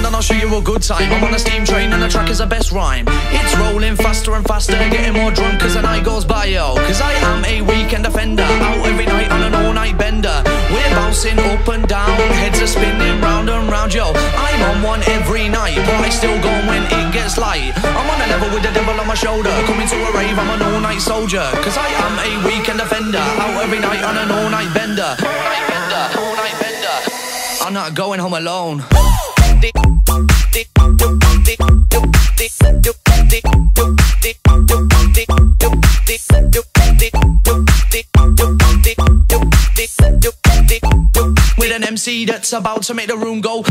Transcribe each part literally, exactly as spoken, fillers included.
and I'll show you a good time. I'm on a steam train and the track is the best rhyme. It's rolling faster and faster, getting more drunk as the night goes by, yo. Cause I am a weekend offender, out every night on an all-night bender. We're bouncing up and down, heads are spinning round and round, yo. I'm on one every night, but I still go when it gets light. I'm on a level with the devil on my shoulder, coming to a rave, I'm an all-night soldier. Cause I am a weekend offender, out every night on an all-night bender. All-night bender, all-night bender. I'm not going home alone. With an M C that's about to make the room go.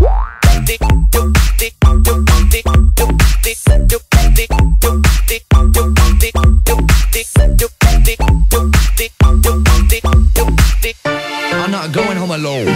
I'm not going home alone.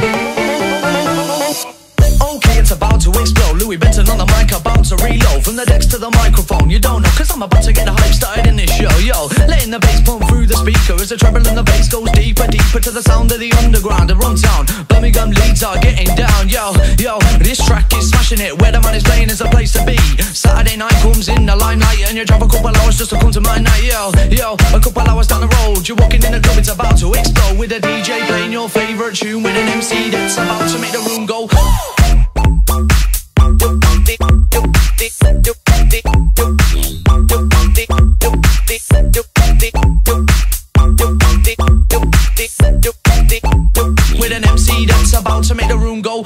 Okay, it's about to explode. Louis Benton on the mic, about to reload. From the decks to the microphone, you don't know, cause I'm about to get the hype started in this show, yo. Letting the bass pump through the speaker as the treble and the bass goes deeper, deeper to the sound of the underground. The run town, Birmingham Leeds are getting down, yo, yo. This track is smashing it, where the man is playing is the place to be. Saturday night comes in the limelight and you drop a couple hours just to come to my night, yo, yo. A couple hours down the road, you're walking in the club, it's about to explode. With a D J playing your favourite tune, with an M C that's about to make the room go. With an M C that's about to make the room go.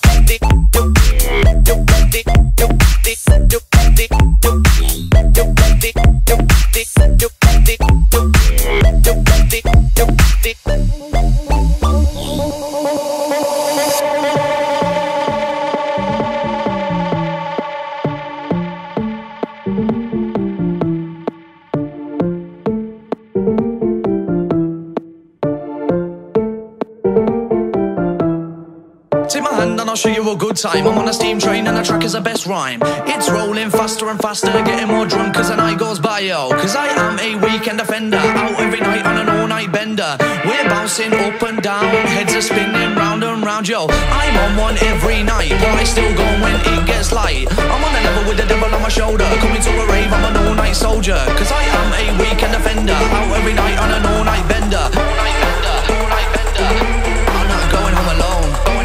Take my hand and I'll show you a good time. I'm on a steam train and the track is the best rhyme. It's rolling faster and faster, getting more drunk as the night goes by, yo. Cause I am a weekend offender, out every night on an all-night bender. We're bouncing up and down, heads are spinning round and round, yo. I'm on one every night, but I still go when it gets light. I'm on a level with the devil on my shoulder, coming to a rave, I'm an all-night soldier. Cause I am a weekend offender, out every night on an all-night bender. All-night bender, all-night bender. I'm not going home alone.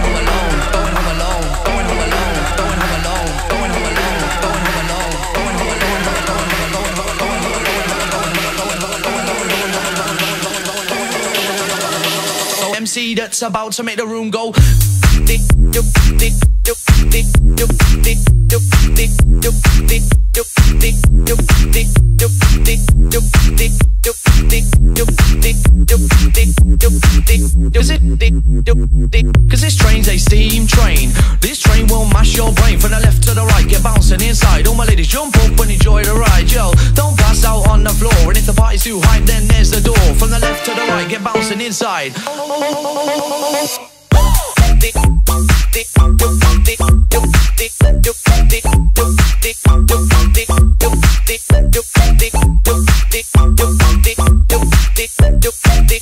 M C that's about to make the room go. Cause this train's a steam train. This train will mash your brain from the left to the right, get bouncing inside. All my ladies jump up and enjoy the ride, yo. Don't pass out on the floor, and if the party's too hype, then there's the door. From the left to the right, get bouncing inside.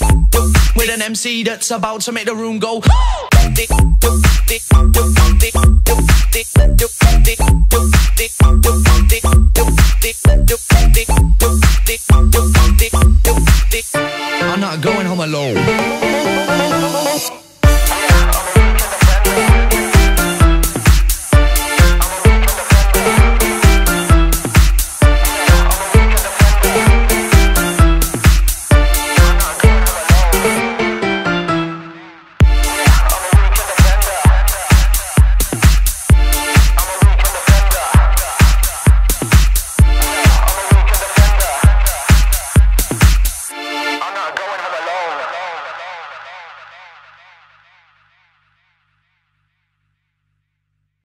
With an M C that's about to make the room go.